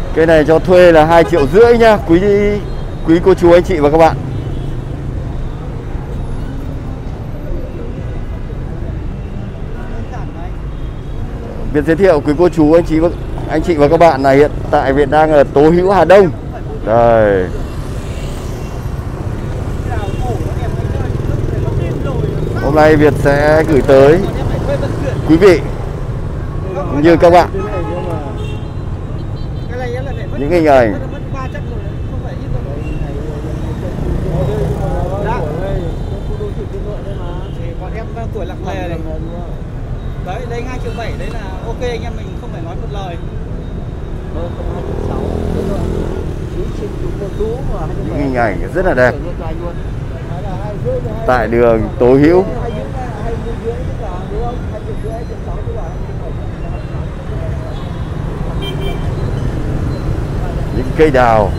Cây này cho thuê là 2,5 triệu nhá, quý cô chú anh chị và các bạn. Việc giới thiệu quý cô chú anh chị và các bạn là hiện tại Việt đang ở Tố Hữu, Hà Đông. Đây. Hôm nay Việt sẽ gửi tới quý vị cũng như các bạn những hình ảnh bọn em tuổi lạc lề này. Đấy, đây 2,7 triệu đấy là ok, anh em mình không phải nói một lời. Những hình ảnh rất là đẹp tại đường Tố Hữu. Những cây đào.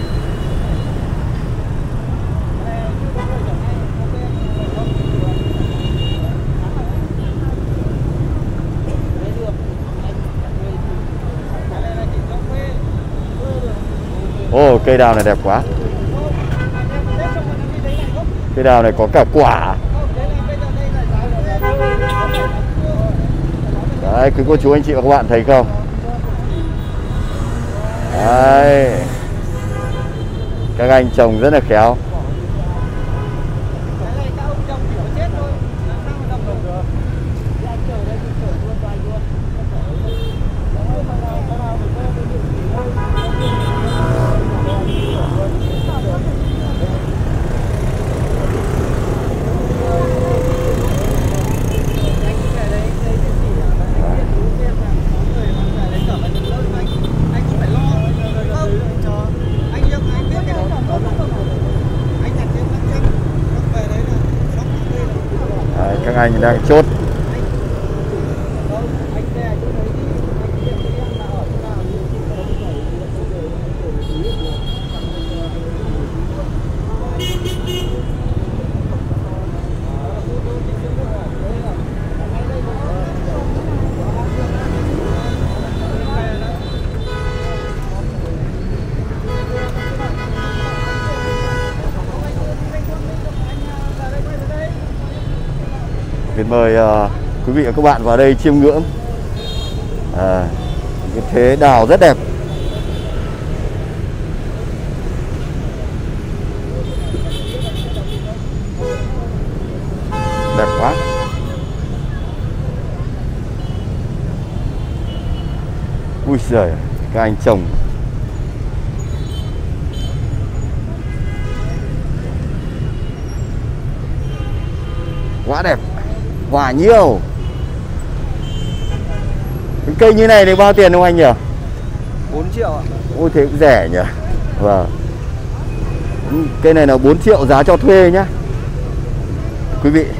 Ồ, cây đào này đẹp quá. Cây đào này có cả quả. Đấy, quý cô chú anh chị và các bạn thấy không? Đấy. Các anh trồng rất là khéo. Các anh đang chốt. Mời quý vị và các bạn vào đây chiêm ngưỡng cái thế đào rất đẹp. Đẹp quá. Ui giời, các anh trồng quá đẹp. Quả nhiều. Cái cây như này thì bao tiền không anh nhỉ? 4 triệu ạ. Ôi thế cũng rẻ nhỉ. Vâng. Cây này là 4 triệu giá cho thuê nhá quý vị.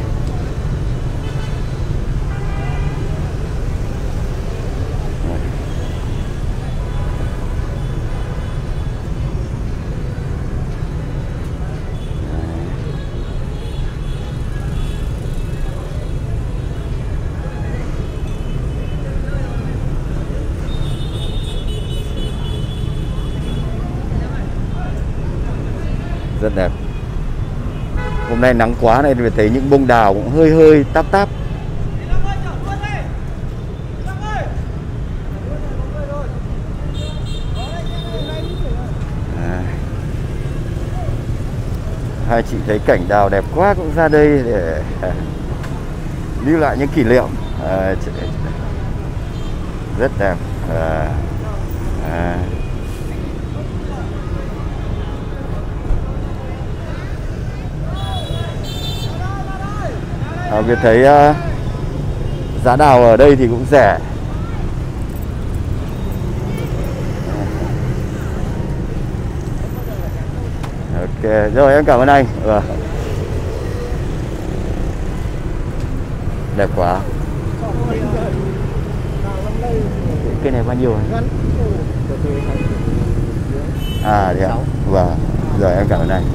Rất đẹp. Hôm nay nắng quá này thì thấy những bông đào cũng hơi táp táp. Hai chị thấy cảnh đào đẹp quá cũng ra đây để lưu lại những kỷ niệm. Rất đẹp. Việt thấy giá đào ở đây thì cũng rẻ. Ok, rồi em cảm ơn anh. Đẹp quá. Cái này bao nhiêu anh? À thế ạ. Vâng. Rồi em cảm ơn anh.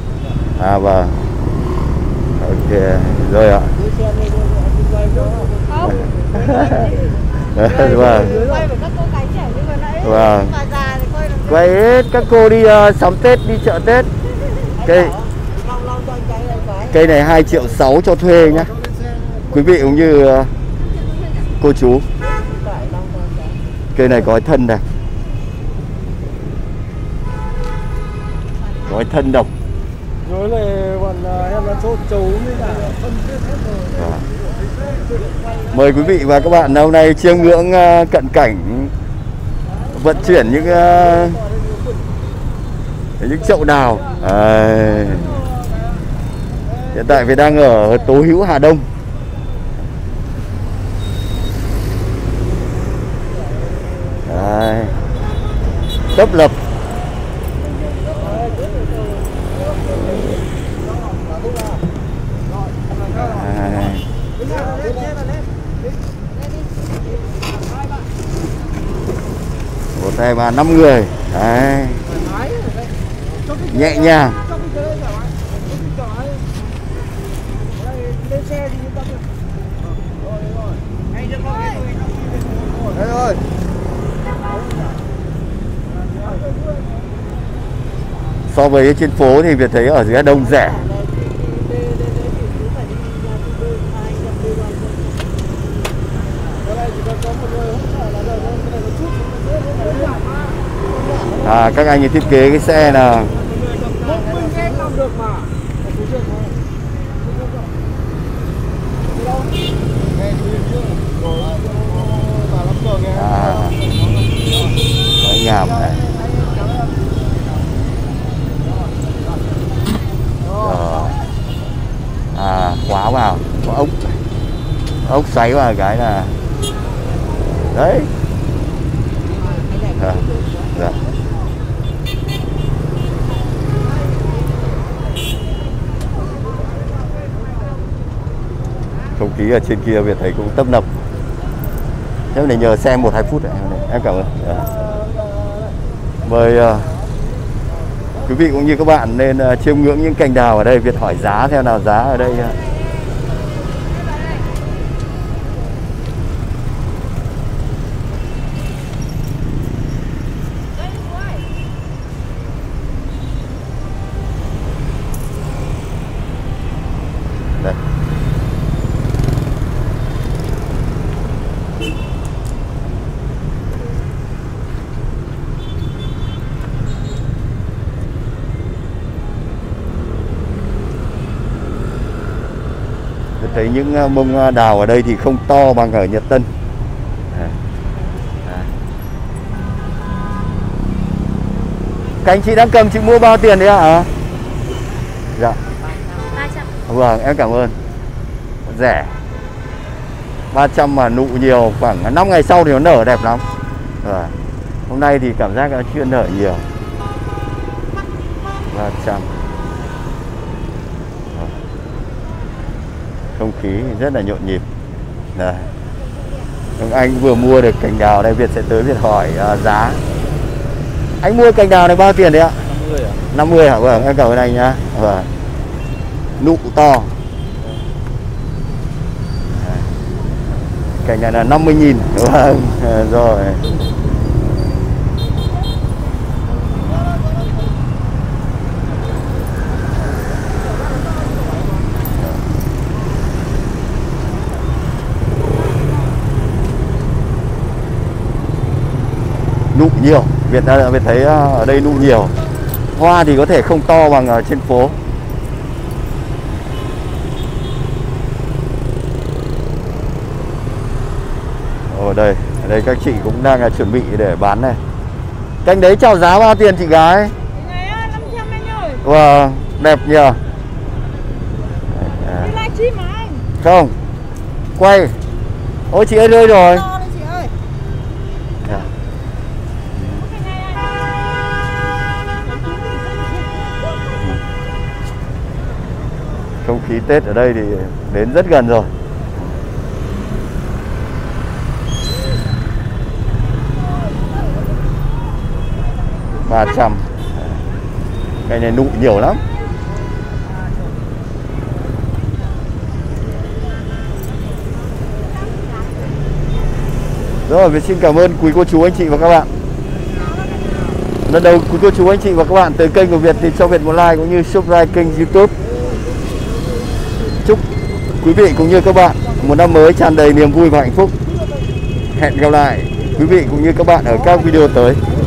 À vâng. Ok, rồi ạ. Không. Vâng. Quay với các cô gái trẻ như vừa nãy. Vâng. Bà già thì quay làm Quay hết các cô đi sắm Tết, đi chợ Tết. Cây cây này 2,6 triệu cho thuê nhá. Quý vị cũng như cô chú. Cây này có cái thân này. Có cái thân độc. Rồi là bọn em là chốt chấu mới là phân hết rồi. Mời quý vị và các bạn hôm nay chiêm ngưỡng cận cảnh vận chuyển những chậu đào. Hiện tại mình đang ở Tố Hữu, Hà Đông. Đấy. Tấp lập. Một tay mà 5 người. Đấy. Nhẹ nhàng. So với trên phố thì Việt thấy ở dưới Đông rẻ. Các anh ấy thiết kế cái xe là nhảm này. Khóa vào, có ốc xoáy vào cái là đấy. Dạ. Không khí ở trên kia Việt thấy cũng tấp nập. Thế này nhờ xem 1-2 phút này. Em cảm ơn. Mời quý vị cũng như các bạn nên chiêm ngưỡng những cành đào ở đây. Việt hỏi giá theo nào, giá ở đây đây. Thấy những bông đào ở đây thì không to bằng ở Nhật Tân. Các anh chị đang cầm, chị mua bao tiền đấy ạ? Dạ. 300. Vâng, em cảm ơn. Rẻ. 300 mà nụ nhiều, khoảng 5 ngày sau thì nó nở đẹp lắm. Hôm nay thì cảm giác nó chưa nở nhiều. 300. Không khí rất là nhộn nhịp. Đây. Anh vừa mua được cành đào đây, Việt sẽ tới Việt hỏi giá. Anh mua cành đào này bao tiền đấy ạ? 50 ạ? 50 hả? Vâng, em cảm ơn anh nhá. Vâng. Nụ to. Cành này là 50.000. Vâng, rồi. Nụ nhiều, Việt thấy ở đây nụ nhiều. Hoa thì có thể không to bằng ở trên phố. Ở đây các chị cũng đang chuẩn bị để bán này. Cành đấy chào giá bao tiền chị gái? Này 500 anh ơi. Wow, đẹp nhờ. Đi livestream mà anh. Không, quay. Ôi chị ơi rơi rồi. Chị ơi. Không khí Tết ở đây thì đến rất gần rồi. $300. Cái này nụ nhiều lắm. Rồi, mình xin cảm ơn quý cô chú anh chị và các bạn. Lần đầu quý cô chú anh chị và các bạn tới kênh của Việt thì cho Việt một like cũng như subscribe kênh YouTube. Chúc quý vị cũng như các bạn một năm mới tràn đầy niềm vui và hạnh phúc. Hẹn gặp lại quý vị cũng như các bạn ở các video tới.